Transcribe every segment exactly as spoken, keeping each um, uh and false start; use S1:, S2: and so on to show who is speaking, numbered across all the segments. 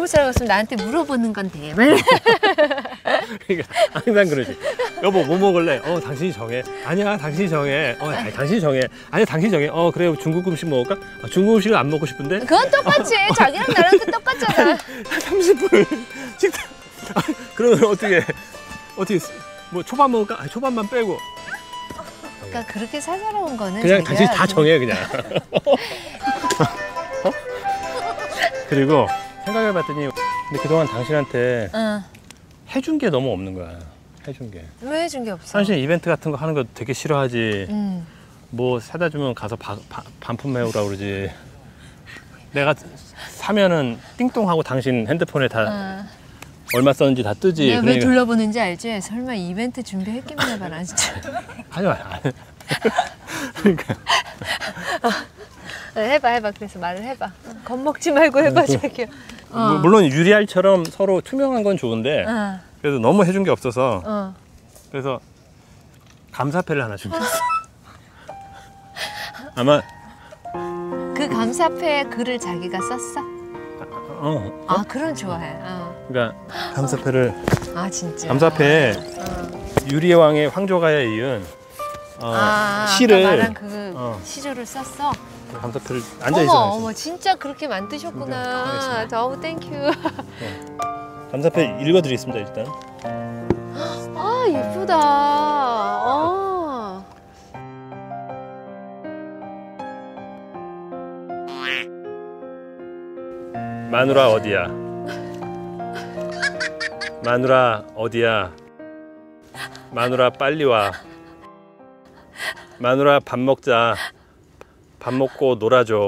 S1: 외국 사람 같으면 나한테 물어보는 건데.
S2: 그러니까 항상 그러지. 여보 뭐 먹을래? 어 당신이 정해. 아니야 당신이 정해. 어 아니, 당신이 정해. 아니야 당신이 정해. 어 그래 중국 음식 먹을까? 아, 중국 음식을 안 먹고 싶은데.
S1: 그건 똑같지. 어. 자기랑 나랑도 똑같잖아.
S2: 삼십 분 식당. 아, 그러면 어떻게 어떻게 뭐 초밥 먹을까? 아니, 초밥만 빼고.
S1: 그러니까 그렇게 사사로운 거는
S2: 그냥 당신이 다 정해 그냥. 어? 그리고 생각해봤더니 근데 그동안 당신한테
S1: 응.
S2: 해준 게 너무 없는 거야. 해준 게.
S1: 왜 해준 게 없어?
S2: 당신 이벤트 같은 거 하는 거 되게 싫어하지.
S1: 응.
S2: 뭐 사다 주면 가서 바, 바, 반품해오라 그러지. 내가 사면은 띵동하고 당신 핸드폰에 다 응. 얼마 썼는지 다 뜨지.
S1: 내가
S2: 그러니까.
S1: 왜 둘러보는지 알지? 설마 이벤트 준비했겠나 봐라 진짜.
S2: 하지 마. 그러니까.
S1: 어, 해봐 해봐. 그래서 말을 해봐. 겁먹지 말고 해봐 자기야. 어.
S2: 물론 유리알처럼 서로 투명한 건 좋은데
S1: 어.
S2: 그래도 너무 해준 게 없어서
S1: 어.
S2: 그래서 감사패를 하나 준비했어. 아마
S1: 그 감사패에 글을 자기가 썼어?
S2: 어.
S1: 아 그런 좋아해. 어.
S2: 그러니까 감사패를
S1: 아 진짜.
S2: 감사패에
S1: 어.
S2: 유리의 왕의 황조가에 이은 어,
S1: 아,
S2: 시를
S1: 아까 말한 그
S2: 어.
S1: 시조를 썼어?
S2: 그 감사패를 앉아 있어.
S1: 어머 어머 진짜 그렇게 만드셨구나. 너무 땡큐.
S2: 네. 감사패 읽어드리겠습니다 일단.
S1: 아 예쁘다. 어.
S2: 마누라 어디야? 마누라 어디야? 마누라 빨리 와. 마누라 밥 먹자. 밥 먹고 놀아줘.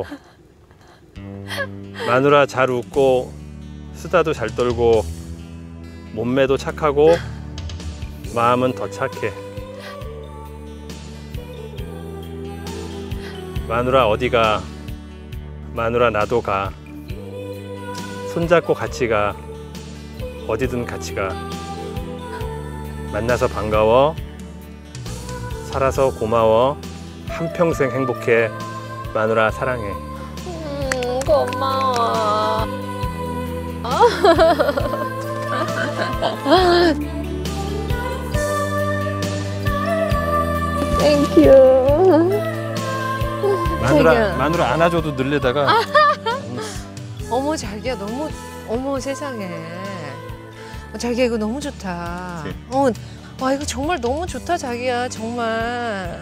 S2: 마누라 잘 웃고 수다도 잘 떨고 몸매도 착하고 마음은 더 착해. 마누라 어디가? 마누라 나도 가. 손잡고 같이 가. 어디든 같이 가. 만나서 반가워. 살아서 고마워. 한평생 행복해. 마누라 사랑해.
S1: 음, 고마워. 땡큐.
S2: 마누라
S1: 자기야.
S2: 마누라 안아줘도 늘려다가.
S1: 어머 자기야 너무 어머 세상에. 어, 자기야 이거 너무 좋다.
S2: 그치?
S1: 어, 와 이거 정말 너무 좋다 자기야 정말.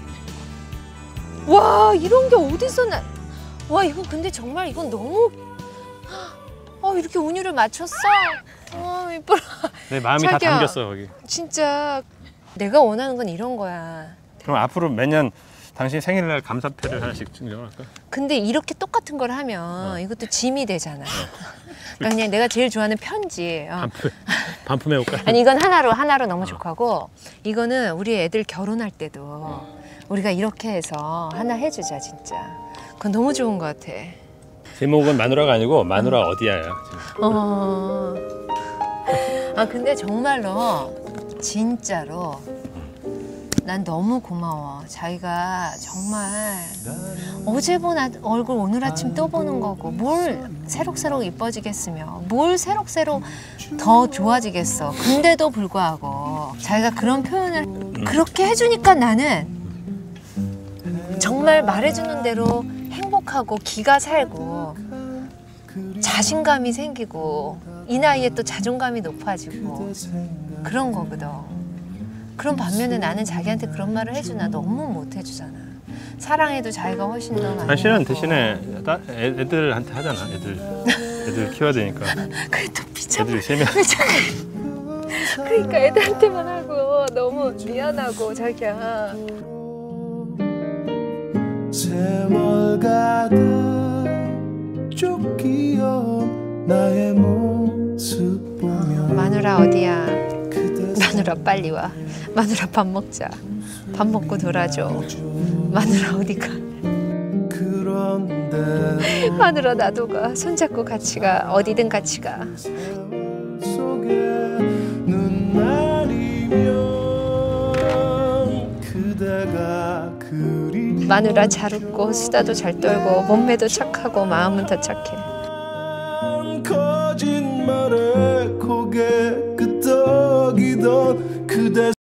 S1: 와 이런 게 어디서 나? 와 이거 근데 정말 이건 너무. 어 이렇게 운율을 맞췄어. 어 이뻐라.
S2: 내 마음이
S1: 자기야.
S2: 다 담겼어 거기.
S1: 진짜 내가 원하는 건 이런 거야.
S2: 그럼 앞으로 매년 당신 생일날 감사패를 하나씩 증정할까?
S1: 근데 이렇게 똑같은 걸 하면 어. 이것도 짐이 되잖아. 그러니까 그냥 내가 제일 좋아하는 편지. 어.
S2: 반품, 반품해올까?
S1: 아니 이건 하나로 하나로 너무 좋고 이거는 우리 애들 결혼할 때도
S2: 어.
S1: 우리가 이렇게 해서 하나 해주자 진짜. 그건 너무 좋은 것 같아.
S2: 제목은 마누라가 아니고 마누라 어디야야.
S1: 어. 아 근데 정말로 진짜로 난 너무 고마워. 자기가 정말 어제 본 아, 얼굴 오늘 아침 또 보는 거고 뭘 새록새록 이뻐지겠으며 뭘 새록새록 더 좋아지겠어. 근데도 불구하고 자기가 그런 표현을 그렇게 해주니까 나는 정말 말해주는 대로 행복하고 기가 살고 자신감이 생기고 이 나이에 또 자존감이 높아지고 그런 거거든. 그런 반면에 나는 자기한테 그런 말을 해주나 너무 못 해주잖아. 사랑해도 자기가 훨씬 더 많이
S2: 당신은
S1: 하고.
S2: 대신에 따, 애, 애들한테 하잖아. 애들 애들 키워야 되니까.
S1: 그래 또 비참.
S2: 애들이 세 명.
S1: 그러니까 애들한테만 하고 너무 미안하고 자기야.
S3: 세월 가득 쫓기어 나의 모습 보며
S1: 마누라 어디야? 마누라 빨리 와. 마누라 밥 먹자. 밥 먹고 놀아줘. 마누라 어디가?
S3: 그런데
S1: 마누라 나도 가. 손잡고 같이 가. 어디든 같이 가.
S3: 속에 눈날이면 그대가 그리
S1: 마누라 잘 웃고 수다도 잘 떨고 몸매도 착하고 마음은 더 착해.
S3: 거짓 기다리던 그대